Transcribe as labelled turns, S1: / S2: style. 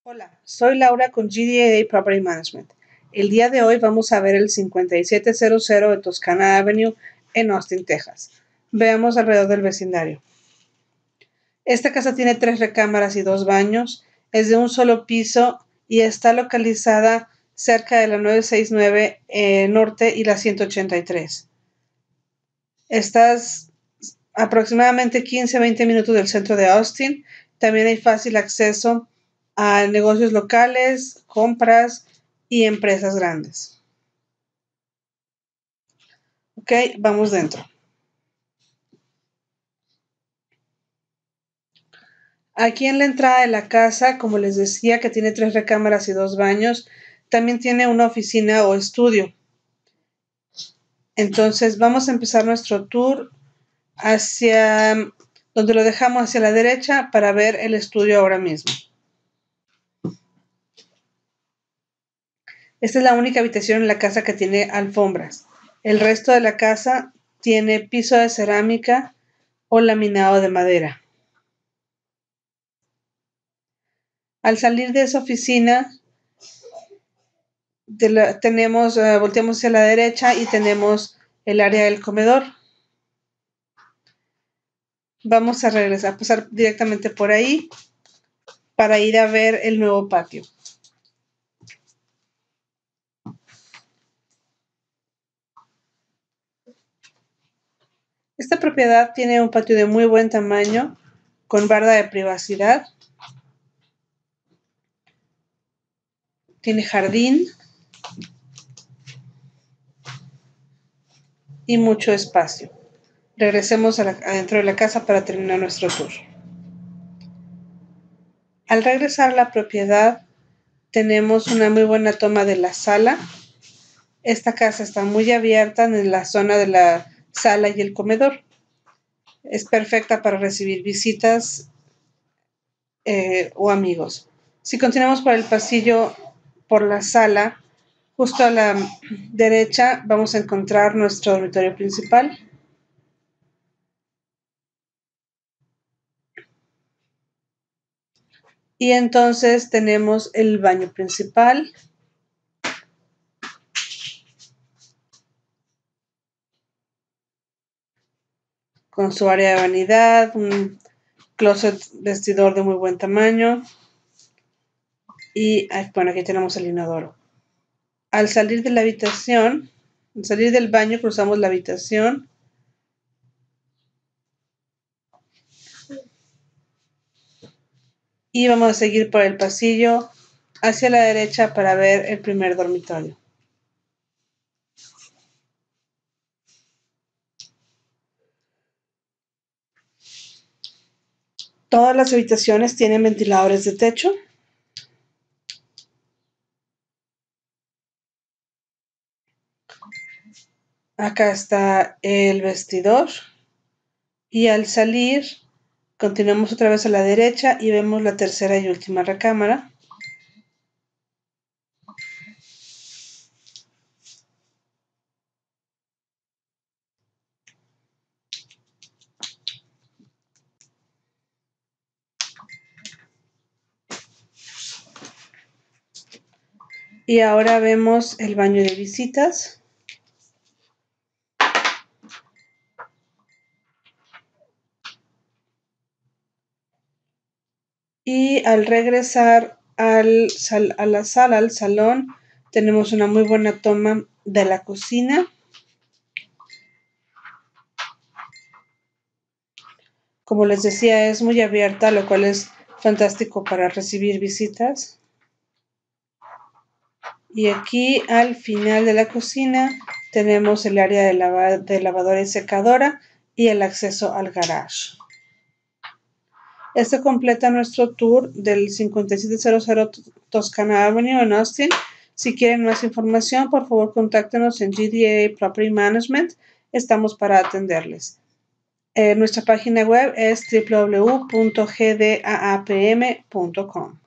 S1: Hola, soy Laura con GDA Property Management. El día de hoy vamos a ver el 5700 de Toscana Avenue en Austin, Texas. Veamos alrededor del vecindario. Esta casa tiene 3 recámaras y 2 baños, es de un solo piso y está localizada cerca de la 969 Norte y la 183. Estás aproximadamente 15 a 20 minutos del centro de Austin. También hay fácil acceso a negocios locales, compras y empresas grandes. Ok, vamos dentro. Aquí en la entrada de la casa, como les decía, que tiene 3 recámaras y 2 baños, también tiene una oficina o estudio. Entonces vamos a empezar nuestro tour hacia donde lo dejamos hacia la derecha para ver el estudio ahora mismo. Esta es la única habitación en la casa que tiene alfombras. El resto de la casa tiene piso de cerámica o laminado de madera. Al salir de esa oficina, volteamos hacia la derecha y tenemos el área del comedor. Vamos a regresar, a pasar directamente por ahí para ir a ver el nuevo patio. Esta propiedad tiene un patio de muy buen tamaño, con barda de privacidad. Tiene jardín y mucho espacio. Regresemos adentro de la casa para terminar nuestro tour. Al regresar a la propiedad, tenemos una muy buena toma de la sala. Esta casa está muy abierta en la zona de la sala y el comedor. Es perfecta para recibir visitas o amigos. Si continuamos por el pasillo, por la sala, justo a la derecha vamos a encontrar nuestro dormitorio principal. Y entonces tenemos el baño principal. Con su área de vanidad, un closet vestidor de muy buen tamaño. Y bueno, aquí tenemos el inodoro. Al salir de la habitación, al salir del baño, cruzamos la habitación. Y vamos a seguir por el pasillo hacia la derecha para ver el primer dormitorio. Todas las habitaciones tienen ventiladores de techo. Acá está el vestidor. Y al salir, continuamos otra vez a la derecha y vemos la tercera y última recámara. Y ahora vemos el baño de visitas. Y al regresar a la sala, al salón, tenemos una muy buena toma de la cocina. Como les decía, es muy abierta, lo cual es fantástico para recibir visitas. Y aquí al final de la cocina tenemos el área de lavadora y secadora y el acceso al garage. Esto completa nuestro tour del 5700 Toscana Avenue en Austin. Si quieren más información, por favor contáctenos en GDA Property Management. Estamos para atenderles. Nuestra página web es www.gdaapm.com.